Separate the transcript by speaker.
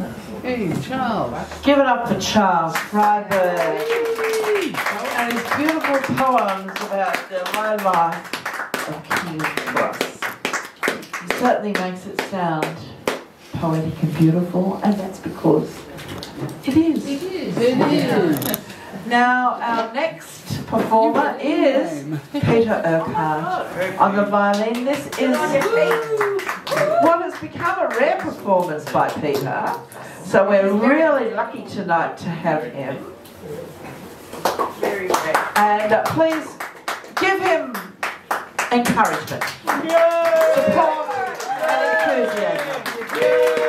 Speaker 1: Hey, Charles.
Speaker 2: Give it up for Charles Freiberg and his beautiful poems about the low life of King's Cross. He certainly makes it sound poetic and beautiful, and that's because it is.
Speaker 1: It is.
Speaker 2: Now, our next performer is Peter Urquhart on the violin. This is what has become a rare performance by Peter, so we're really lucky tonight to have him.
Speaker 3: Very rare.
Speaker 2: And please give him encouragement, support and enthusiasm.